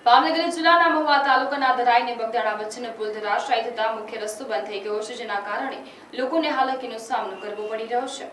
ભાવનગર જિલ્લાના મહુવા તાલુકાના ધરાઈ અને બગદાણા વચ્ચેનો પુલ ધરાશાયી થતા મુખ્ય રસ્તો બંધ થઈ ગયો છે, જેના કારણે લોકોને હાલાકીનો સામનો કરવો પડી રહ્યો છે।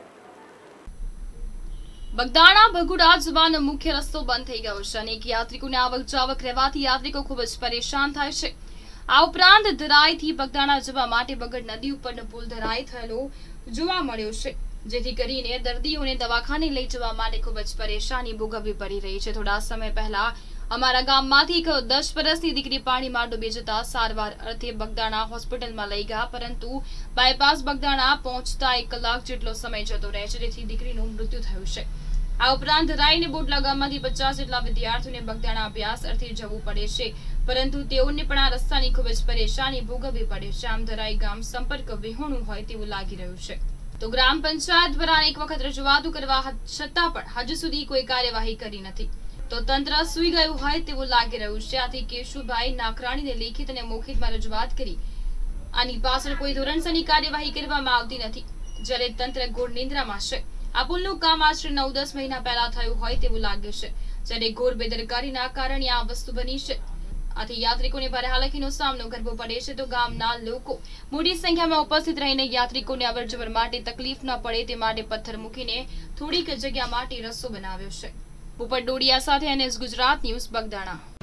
બગદાણા ભગુડા જવાનો મુખ્ય રસ્તો બંધ થઈ ગયો છે અને યાત્રિકોને આવક જાવક રહેવાથી યાત્રિકો ખૂબ જ પરેશાન થાય છે। આ ઉપરાંત ધરાઈથી બગદાણા જવા માટે બગડ નદી ઉપરનો પુલ ધરાઈ થયેલો જોવા મળ્યો છે, જેથી કરીને દર્દીઓને દવાખાને લઈ જવા માટે ખૂબ જ પરેશાની ભોગવવી પડી રહી છે। થોડા સમય પહેલા અમારા ગામમાંથી એક 10 વર્ષની દીકરી પાણીમાં ડૂબી જતા સારવાર અર્થે બગદાણા હોસ્પિટલમાં લઈ ગયા, પરંતુ બાયપાસ બગદાણા પહોંચતા 1 કલાક જેટલો સમય જતો રહે છે, જેથી દીકરીનું મૃત્યુ થયું છે। આ ઉપરાંત ધરાઈ અને બોડલા ગામમાંથી 50 જેટલા વિદ્યાર્થીઓને બગદાણા અભ્યાસ અર્થે જવું પડે છે, પરંતુ તેઓને પણ આ રસ્તાની ખૂબ જ પરેશાની ભોગવવી પડે છે। આમ ધરાઈ ગામ સંપર્ક વિહોણું હોય તેવું લાગી રહ્યું છે। તો ગ્રામ પંચાયત દ્વારા અનેક વખત રજૂઆતો કરવા છતાં પણ હજુ સુધી કોઈ કાર્યવાહી કરી નથી, તો તંત્ર સૂઈ ગયું હોય તેવું લાગી રહ્યું છે। આથી કેશુભાઈ નાકરાણીને લેખિત અને મૌખિકમાં રજૂઆત કરી આની પાછળ કોઈ ધોરણસરની કાર્યવાહી કરવામાં આવતી નથી, જ્યારે તંત્ર ઘોર નિંદ્રામાં છે। આ પુલનું કામ આશરે 9-10 મહિના પહેલા થયું હોય તેવું લાગે છે, જ્યારે ઘોર બેદરકારીના કારણે આ વસ્તુ બની છે। આથી યાત્રિકોને ભારે હાલાકીનો સામનો કરવો પડે છે। તો ગામના લોકો મોટી સંખ્યામાં ઉપસ્થિત રહીને યાત્રિકોને અવરજવર માટે તકલીફ ન પડે તે માટે પથ્થર મૂકીને થોડીક જગ્યા માટે રસ્તો બનાવ્યો છે। ઉપર ડોડિયા સાથે NS ગુજરાત ન્યૂઝ બગદાણા।